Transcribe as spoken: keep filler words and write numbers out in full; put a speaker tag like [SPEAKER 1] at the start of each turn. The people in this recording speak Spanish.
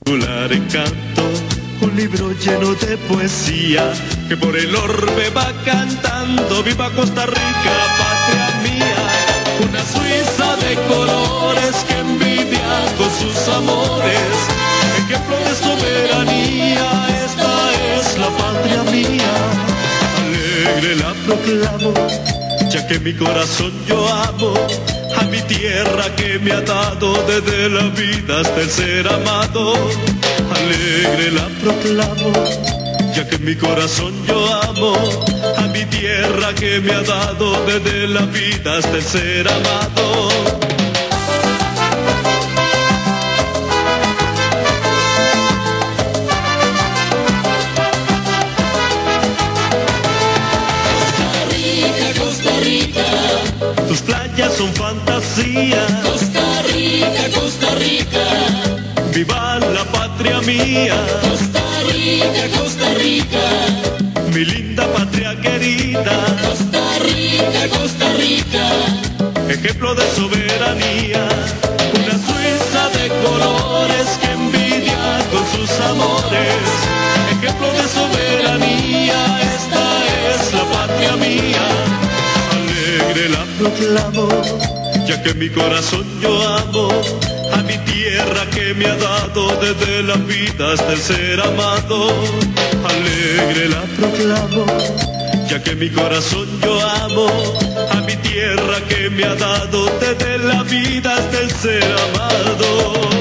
[SPEAKER 1] singular encanto, un libro lleno de poesía que por el orbe va cantando. Viva Costa Rica, patria mía, una Suiza de colores que envidia con sus amores, ejemplo de soberanía. Esta es la patria mía, alegre la proclamo, ya que mi corazón yo amo a mi tierra que me ha dado desde la vida hasta el ser amado. Alegre la proclamo, ya que mi corazón yo amo a mi tierra que me ha dado desde la vida hasta el ser amado. Tus playas son fantasía.
[SPEAKER 2] Costa Rica, Costa Rica,
[SPEAKER 1] Viva la patria mía.
[SPEAKER 2] Costa Rica, Costa Rica,
[SPEAKER 1] Mi linda patria querida.
[SPEAKER 2] Costa Rica, Costa Rica,
[SPEAKER 1] Ejemplo de soberanía. Una Suiza de colores que envidia con sus amores. Ejemplo de soberanía. Esta es la patria mía. Alegre la proclamo, ya que mi corazón yo amo a mi tierra que me ha dado desde la vida hasta el ser amado. Alegre la proclamo, ya que mi corazón yo amo a mi tierra que me ha dado desde la vida hasta el ser amado.